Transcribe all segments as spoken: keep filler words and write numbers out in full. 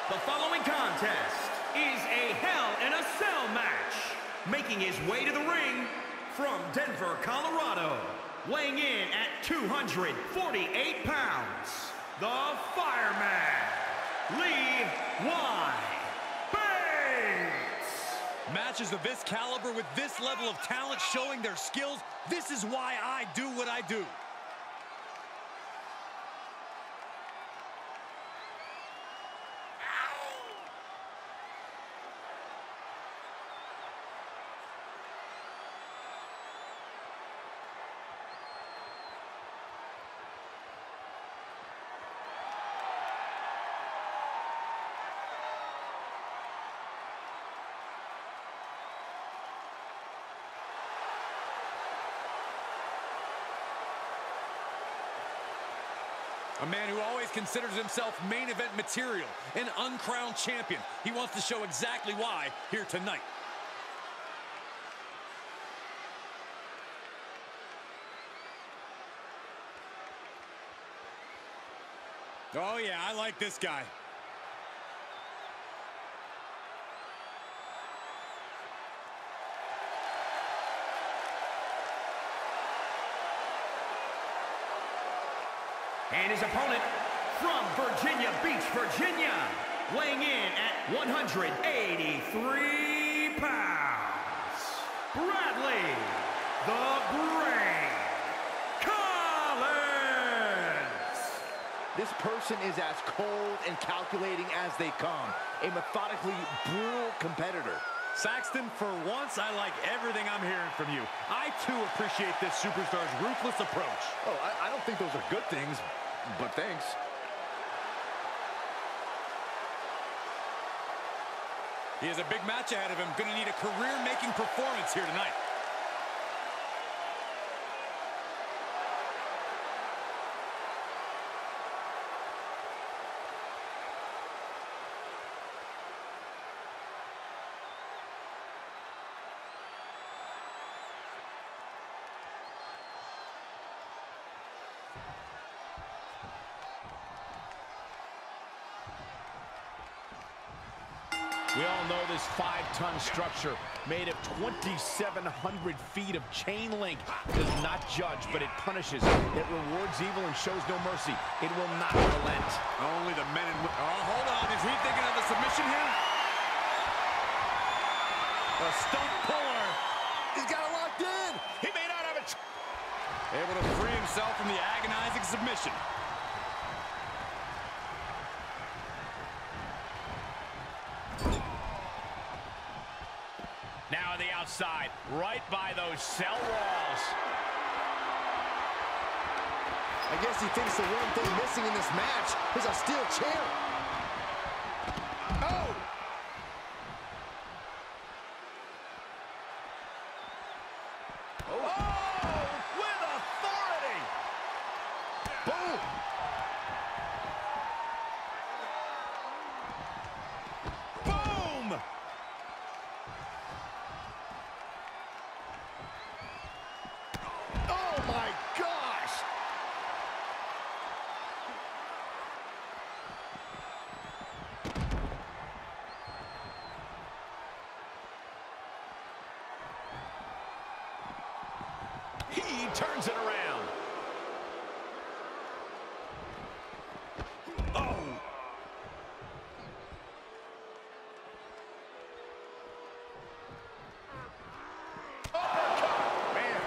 The following contest is a Hell in a Cell match. Making his way to the ring from Denver, Colorado, weighing in at two hundred forty-eight pounds, the Fireman, Levi. Matches of this caliber with this level of talent showing their skills, this is why I do what I do. A man who always considers himself main event material, an uncrowned champion. He wants to show exactly why here tonight. Oh yeah, I like this guy. And his opponent from Virginia Beach, Virginia, weighing in at one hundred eighty-three pounds, Bradley, the Brain Collins. This person is as cold and calculating as they come. A methodically brutal competitor. Saxton, for once, I like everything I'm hearing from you. I, too, appreciate this superstar's ruthless approach. Oh, I, I don't think those are good things, but thanks. He has a big match ahead of him. Going to need a career-making performance here tonight. We all know this five-ton structure made of twenty-seven hundred feet of chain link does not judge, but it punishes. It rewards evil and shows no mercy. It will not relent. Only the men and women. Oh, hold on. Is he thinking of the submission here? A stump puller. He's got it locked in. He may not have it. Able to free himself from the agonizing submission. Now on the outside, right by those cell walls. I guess he thinks the one thing missing in this match is a steel chair. Oh! Oh, oh with authority! Boom! Boom! Oh my gosh! He turns it around. Oh! Uppercut! Man.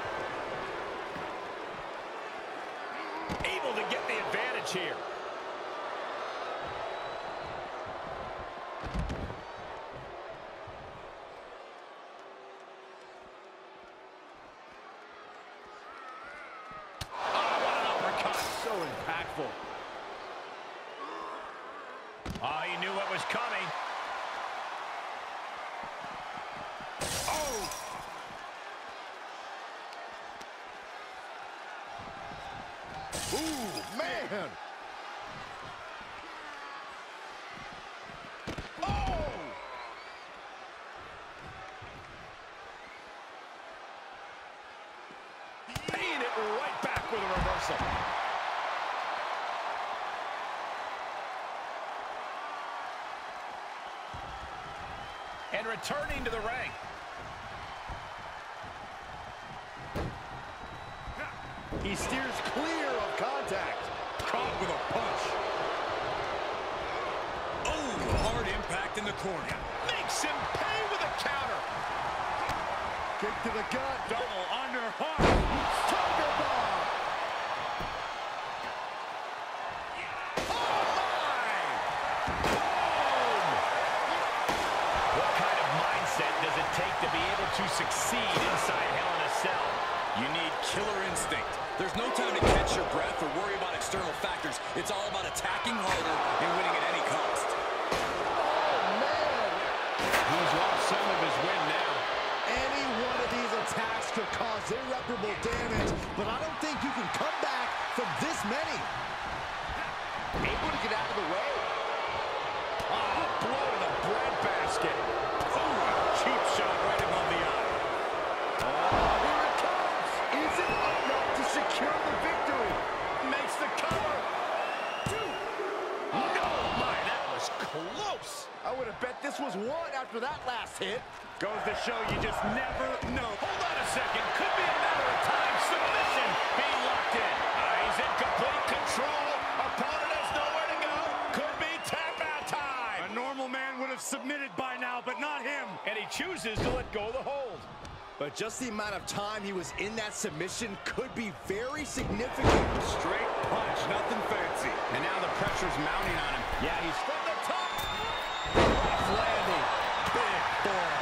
Able to get the advantage here. So impactful. Oh, he knew what was coming. Oh! Ooh, man! Oh! Paying it right back with a reversal. And returning to the ring. He steers clear of contact. Caught with a punch. Oh, hard impact in the corner. Makes him pay with a counter. Kick to the gut. Double under hook. Tiger bomb. Oh, my! Boom! What kind of mindset does it take to be able to succeed inside Hell in a Cell? You need killer instinct. There's no time to catch your breath or worry about external factors. It's all about attacking harder and winning at any cost. Oh, man. He's lost some of his win now. Any one of these attacks could cause irreparable damage, but I don't think you can come back from this many. Able to get out of the way. Oh, blow to the breadbasket. Oh, a cheap shot right above the eye. Oh, here it comes. Is it enough to secure the victory? Makes the cover. Two. No, my, that was close. I would have bet this was one after that last hit. Goes to show you just never know. Hold on a second. Could be a matter of time. Submission being locked in. Uh, he's in complete control. Opponent has nowhere to go. Could be tap out time. A normal man would have submitted by now, but not him. And he chooses to let go of the hold. But just the amount of time he was in that submission could be very significant. Straight punch, nothing fancy. And now the pressure's mounting on him. Yeah, he's from the top. Rough landing. Big boy.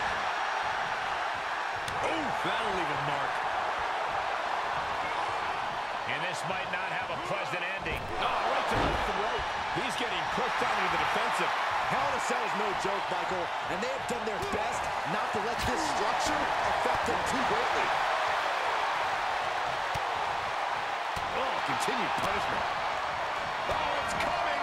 Oof, that'll leave a mark. And this might not have a pleasant ending. Oh, right to the throat. He's getting pushed out into the defensive. Hell in a Cell is no joke, Michael, and they have done their best not to let this structure affect them too greatly. Oh, continued punishment. Oh, it's coming.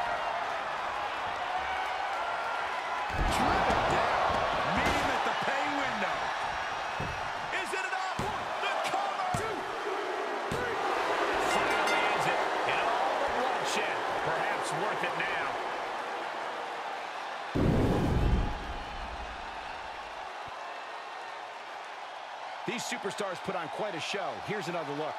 Driven down. Meet him at the pay window. Is it enough? The cover. Two, three. Finally ends it. And all the bloodshed. Perhaps worth it now. These superstars put on quite a show. Here's another look.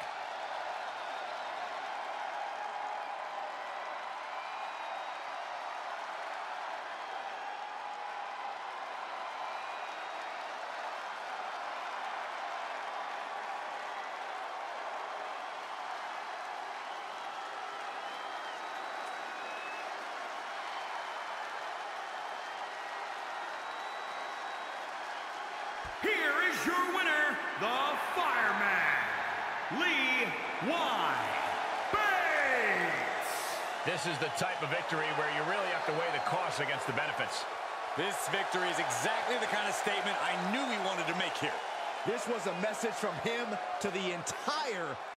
Here is your winner, the Fireman, Levi. This is the type of victory where you really have to weigh the costs against the benefits. This victory is exactly the kind of statement I knew he wanted to make here. This was a message from him to the entire